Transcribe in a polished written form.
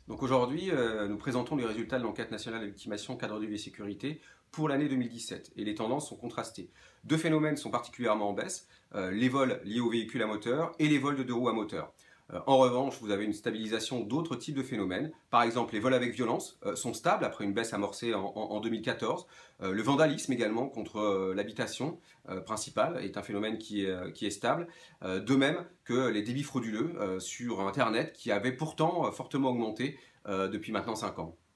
Donc aujourd'hui, nous présentons les résultats de l'enquête nationale de victimation cadre de vie et sécurité pour l'année 2017. Et les tendances sont contrastées. Deux phénomènes sont particulièrement en baisse, les vols liés aux véhicules à moteur et les vols de deux roues à moteur. En revanche, vous avez une stabilisation d'autres types de phénomènes. Par exemple, les vols avec violence sont stables après une baisse amorcée en 2014. Le vandalisme également contre l'habitation principale est un phénomène qui est stable. De même que les débits frauduleux sur Internet qui avaient pourtant fortement augmenté depuis maintenant 5 ans.